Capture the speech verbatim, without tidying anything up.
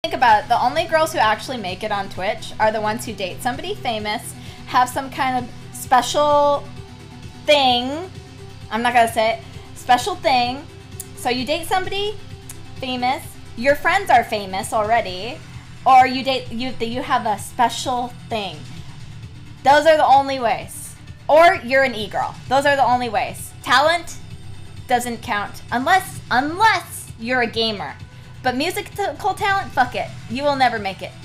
Think about it, the only girls who actually make it on Twitch are the ones who date somebody famous, have some kind of special thing. I'm not gonna say it. Special thing. So you date somebody famous, your friends are famous already, or you date you you have a special thing. Those are the only ways. Or you're an e-girl. Those are the only ways. Talent doesn't count unless unless you're a gamer. But musical talent, fuck it. You will never make it.